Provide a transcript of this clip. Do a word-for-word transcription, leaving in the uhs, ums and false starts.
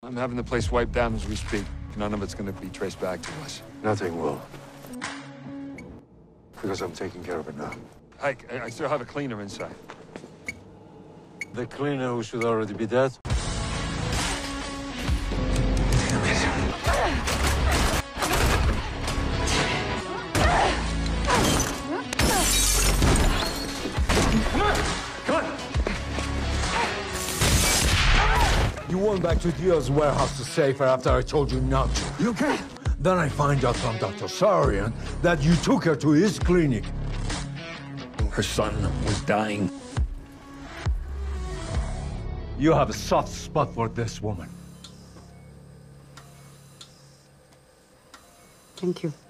I'm having the place wiped down as we speak. None of it's gonna be traced back to us. Nothing will. Because I'm taking care of it now. I, I still have a cleaner inside. The cleaner who should already be dead? You went back to Dio's warehouse to save her after I told you not to. You okay? Then I find out from Doctor Sarian that you took her to his clinic. Her son was dying. You have a soft spot for this woman. Thank you.